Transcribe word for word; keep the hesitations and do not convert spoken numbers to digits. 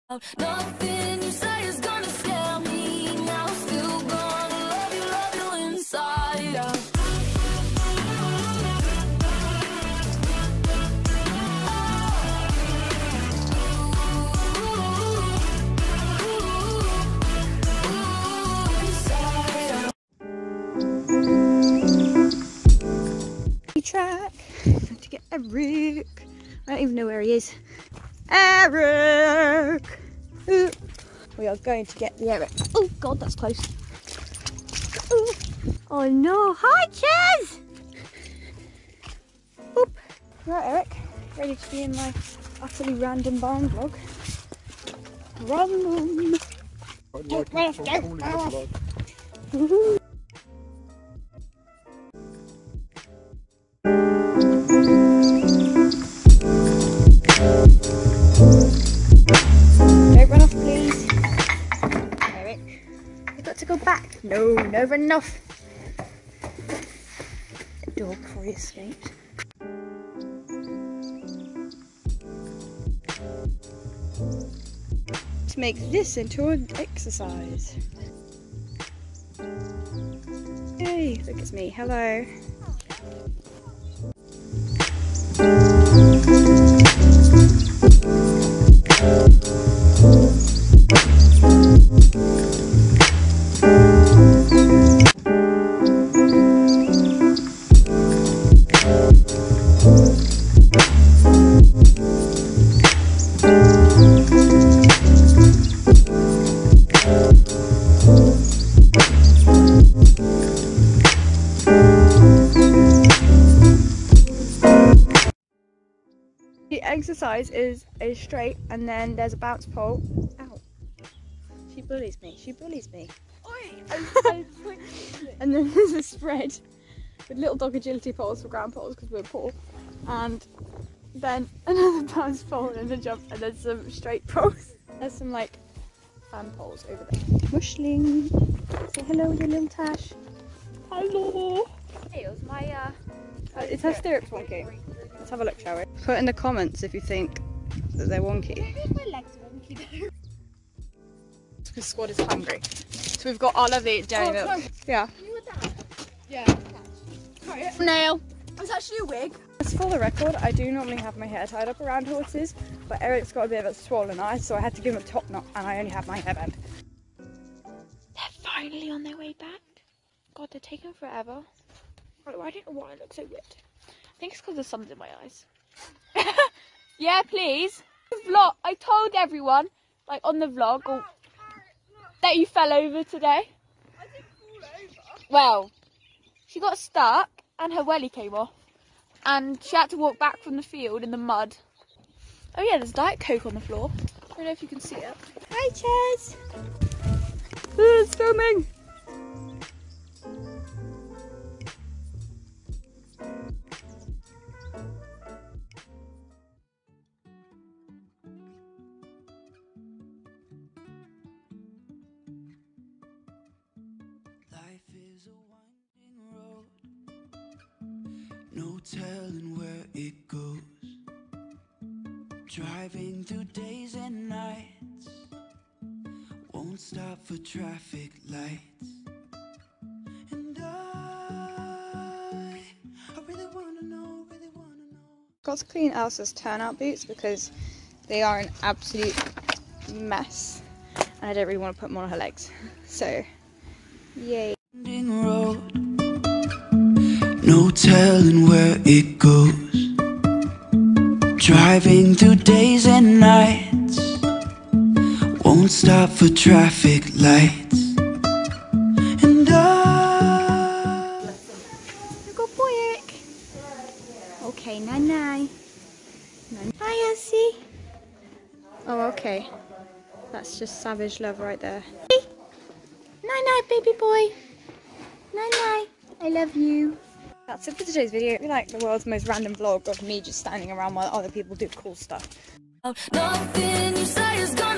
Nothing you say is gonna scare me now. Still gonna love you, love you inside out. Track to get Eric. I don't even know where he is. Eric! Ooh. We are going to get the Eric. Oh god, that's close. Ooh. Oh no! Hi, Chaz! Boop. Right, Eric. Ready to be in my utterly random barn vlog. Random. Oh, right, go. Woohoo. Don't run off, please. Eric, you've got to go back. No, never enough. The dog before he escaped. To make this into an exercise. Hey, look, it's me. Hello. The exercise is a straight and then there's a bounce pole. Ow. She bullies me, she bullies me. Oi, I, I and then there's a spread with little dog agility poles for ground poles because we're poor. And then another bounce pole and a jump and then some straight poles. There's some like fan poles over there. Mushling. Say hello with your little Tash. Hello. Hey, it was my uh, uh it's her stirrups wonky. Let's have a look, shall we? Put in the comments if you think that they're wonky. Maybe my legs are wonky though. Because squad is hungry. So we've got our lovely dairy milk. Oh, yeah. you were that? Yeah. Nail. It was actually a wig. Just for the record, I do normally have my hair tied up around horses, but Eric's got a bit of a swollen eye, so I had to give him a top knot and I only have my hairband. They're finally on their way back. God, they're taking forever. I don't know why I look so weird. I think it's because the sun's in my eyes. Yeah, please. Vlog. I told everyone, like on the vlog, or, that you fell over today. I didn't fall over. Well, she got stuck and her welly came off. And she had to walk back from the field in the mud. Oh yeah, there's Diet Coke on the floor. I don't know if you can see it. Hi, Chaz. Ooh, it's filming. No telling where it goes. Driving through days and nights. Won't stop for traffic lights. And I, I really wanna know, really wanna know. Got to clean Elsa's turnout boots because they are an absolute mess. And I don't really want to put them on her legs. So, yay. Road. No telling where it goes. Driving through days and nights. Won't stop for traffic lights. And I... Good boy, Eric. Okay, night night. Hi, Elsie. Oh, okay. That's just savage love right there. Night night, baby boy. Night night. I love you. That's it for today's video. It'd be like the world's most random vlog of me just standing around while other people do cool stuff. Nothing you say is gonna